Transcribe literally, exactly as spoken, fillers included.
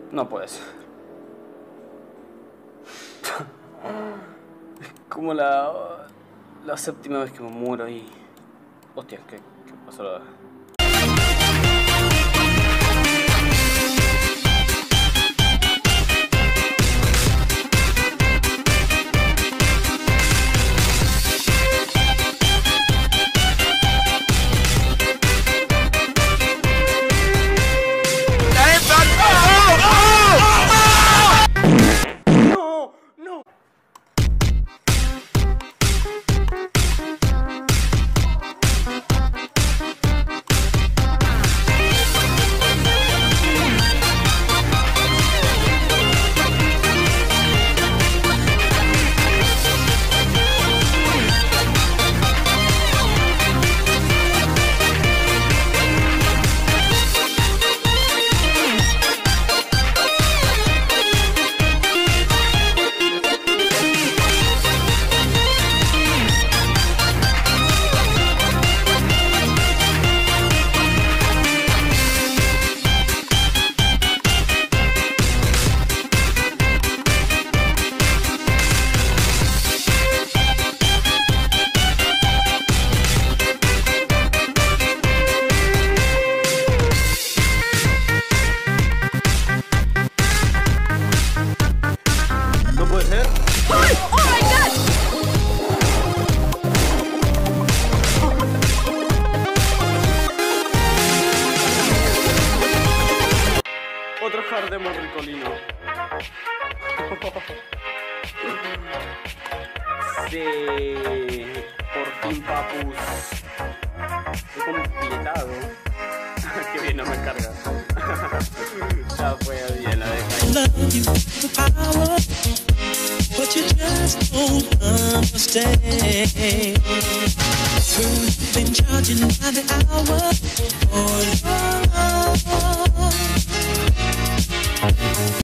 No puede ser. Como la... La séptima vez que me muero ahí. Hostia, ¿qué, qué pasó ahora? Otro hard demo ricolino. Sí, por fin, papus. He completado. Qué bien, no me carga. Ya fue bien la deja. But you just don't understand. You've been charging by the hour for love.